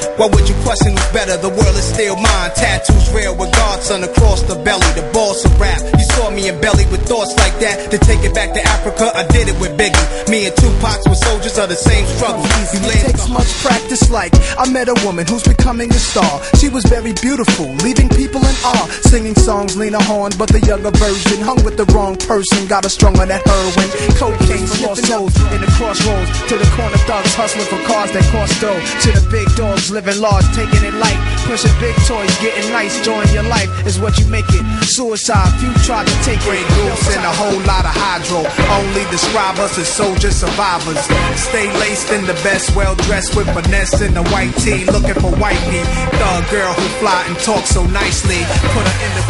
Why would you question who's better? The world is still mine. Tattoos real with Godson across the belly. The boss of rap. You saw me in belly with thoughts like that. To take it back to Africa, I did it with Biggie. Me and Tupac were soldiers of the same struggle. It takes much practice. Like I met a woman who's becoming a star. She was very beautiful, leaving people in awe. Singing songs Lena Horne, but the younger version. Hung with the wrong person, got her strung on that heroin. Cocaine from lost souls in the crossroads. To the corner thugs hustling for cars that cost dough. To the big dogs living large, taking it light. Pushing big toys, getting nice. Join your life is what you make it. Suicide, few try to take great groups and a whole lot of hydro. Only describe us as soldier survivors. Stay laced in the best, well dressed with finesse in the white tee, looking for white meat. Thug girl who fly and talk so nicely. Put her in the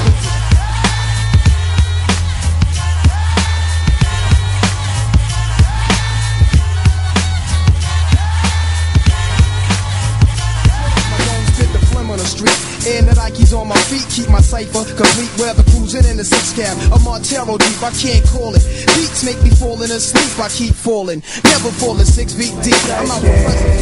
and the Nikes on my feet keep my cipher complete. Weather cruising in the 6 cab, a Montero deep, I can't call it. Beats make me falling asleep, I keep falling. Never falling 6 feet deep. I'm out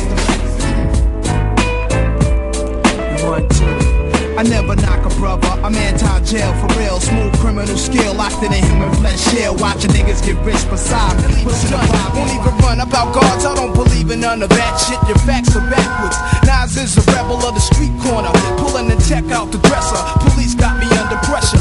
I never knock a brother, I'm anti-jail for real. Smooth criminal skill, locked in a human flesh shell. Watching niggas get rich beside me. Won't even run about guards, I don't believe in none of that shit. Your facts are backwards. Nas is a rebel of the street corner, pulling the tech out the dresser. Police got me under pressure.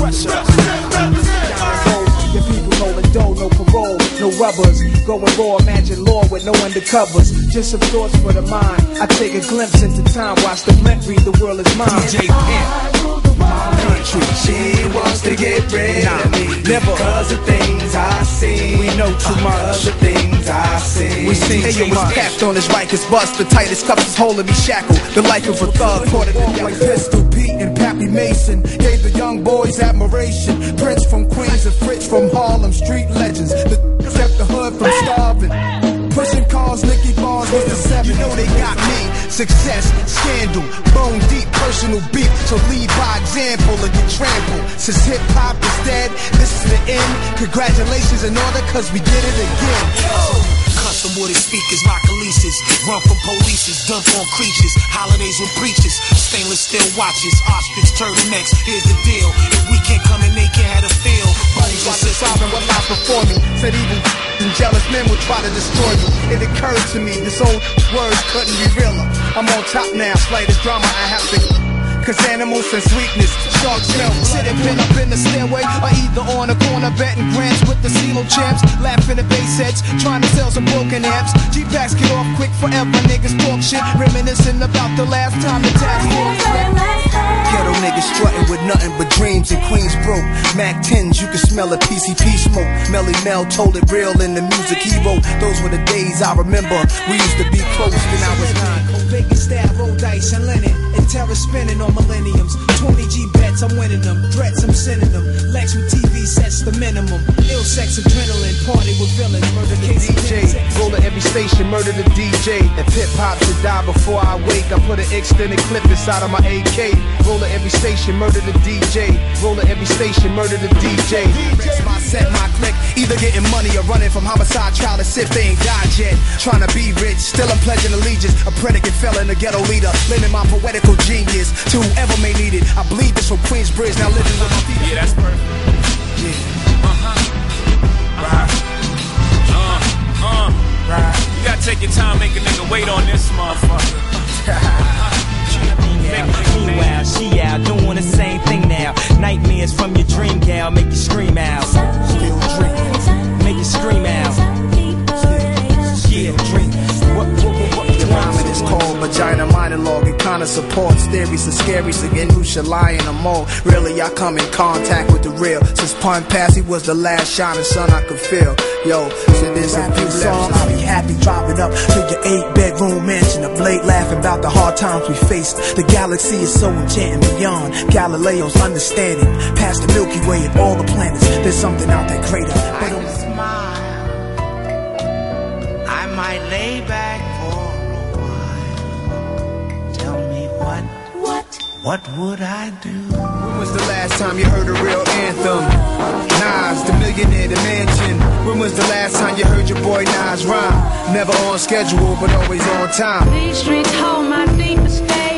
Your people rolling dough, no parole, no rubbers. Going raw, imagine law with no undercovers. Just some thoughts for the mind. I take a glimpse into time, watch the blimp read the world is mine. DJ Pimp, my country. She wants to get rid of me. Never. Cause of things I see. We know too much. Cause of things I see. We seen too much. Capped on his Rikers bust. The tightest cuffs is holding me shackled. The life of a thug. Caught it like Pistol Pete and Pappy Mason. Gave the young boys admiration. Prince from Queens and Fritz from Harlem. Street legends. The kept the hood from starving. Pushing cars, Nicky Barnes was the 7. You know they got me. Success, scandal, bone deep, personal beef. So lead by example or get trampled. Since hip-hop is dead, this is the end. Congratulations in order, cause we did it again. Custom wooded speakers, rock releases. Run from polices, dump on creatures. Holidays with preachers, stainless steel watches. Ostrich turtlenecks, here's the deal. If we can't come and they can't have a feel. Buddies watch the solving what lies before me. Said even and jealous men would try to destroy me. It occurred to me, this old words couldn't be realer. I'm on top now, slightest drama I have to. Cause animals sense weakness, sharks smell. Sitting pinned up in the stairway, or either on a corner betting grants with the CeeLo champs. Laughing at bass heads, trying to sell some broken amps. G-Packs get off quick forever, niggas talk shit. Reminiscing about the last time the tax force went. Ghetto niggas strutting with nothing but dreams and Queens broke. Mac 10s, you can smell a PCP smoke. Melly Mel told it real in the music he wrote. Those were the days I remember. We used to be close when I was 9. Bacon stab, roll dice and linen. And terror spinning on millenniums. 20 G bets, I'm winning them. Threats, I'm sending them. Lex with TV sets the minimum. Ill sex, adrenaline, party with villains. Murder the DJ, roll at every station, murder the DJ. If hip hop should die before I wake, I put an extended clip inside of my AK. Roll at every station, murder the DJ. Roll at every station, murder the DJ. My set, my click, either getting money or running from homicide trial as if they ain't died yet. Trying to be rich, still I'm pledging allegiance. A predicate felon, a ghetto leader, lending my poetical genius to whoever may need it. I bleed this from Queensbridge, now living with my people. Yeah, that's perfect. Yeah. Right. You gotta take your time, make a nigga wait on this motherfucker. Meanwhile, she out doing the same thing now. Nightmares from your dream gal make you scream out. Still dream, make you scream out. Yeah, dream. The rhyming is called vagina monologue. It kinda supports theories of scary again who should lie in the mall. Really, I come in contact with the real. Since Pun Pass, he was the last shining sun I could feel. Yo, so there's a few songs. I'll be happy driving up to your 8-bedroom mansion. A blade laughing about the hard times we faced. The galaxy is so enchanting beyond Galileo's understanding. Past the Milky Way and all the planets, there's something out there greater. I can smile, I might lay back for a while. Tell me what would I do? When was the last time you heard a real anthem? Nas, the millionaire, the mansion. When was the last time you heard your boy Nas rhyme? Never on schedule, but always on time. These streets hold my deepest faith.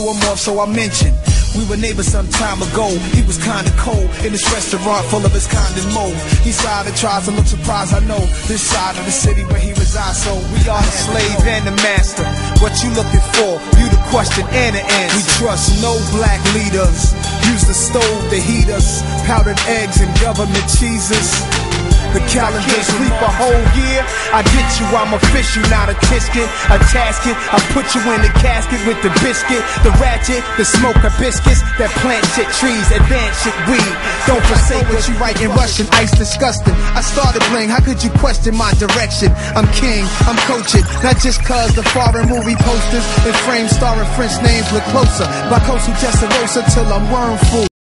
threw him off, so I mentioned we were neighbors some time ago. He was kinda cold in this restaurant full of his kind and mold. He sighed and tries to look surprised, I know. This side of the city where he resides, so we are the slave and the master. What you looking for? You the question and the answer. We trust no black leaders. Use the stove to heat us. Powdered eggs and government cheeses. The calendar sleep a whole year. I get you, I'm official, not a tisket, a tasket. I put you in the casket with the biscuit, the ratchet, the smoke of biscuits, that plant shit trees, advance shit weed. Don't forsake what you write in Russian, ice disgusting. I started bling, how could you question my direction? I'm king, I'm coaching, not just cause the foreign movie posters and frames starring French names look closer. My coast who just a roaster till I'm worm food.